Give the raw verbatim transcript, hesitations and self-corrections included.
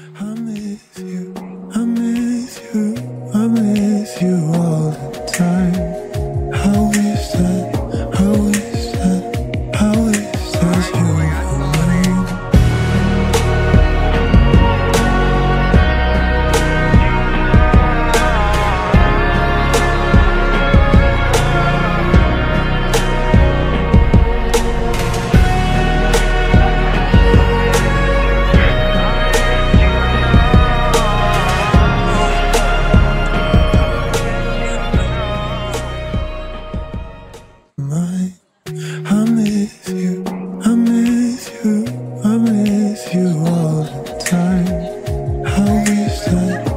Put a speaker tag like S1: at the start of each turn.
S1: I miss you, I miss you, I miss you all the time. I wish that, I wish that, I wish that you were mine. Mine. I miss you, I miss you, I miss you all the time. I wish that